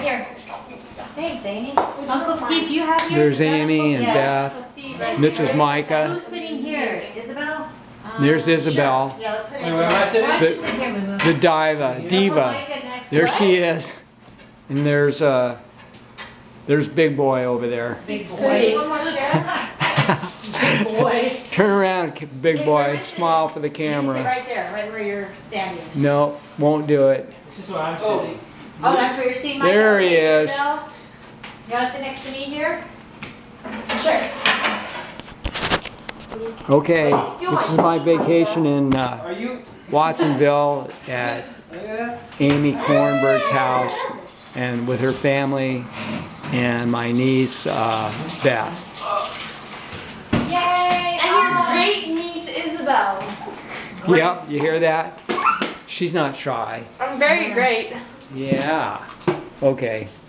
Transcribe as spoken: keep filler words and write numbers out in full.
here. Thanks, Amy. Uncle Steve, do you have yours? There's Amy and yes. Beth. Right this is Micah. Who's sitting here? Isabel? Um, There's Isabel. Sure. Yeah, put Where am I sitting? Why don't you sit here, Moo Moo? The diva, diva. There she is. And there's uh, there's Big Boy over there. Big Boy. One more chair. Big Boy. Turn around, Big Boy. Smile for the camera. Sit right there, right where you're standing. No, won't do it. This is where I'm sitting. Oh, that's where you're sitting, Micah? There he is. Isabel? You want to sit next to me here? Sure. Okay, this is my vacation in uh, Watsonville at Amy Kornberg's house and with her family and my niece uh, Beth. Yay! And your great niece Isabel. Great. Yep, you hear that? She's not shy. I'm very great. Yeah. Okay.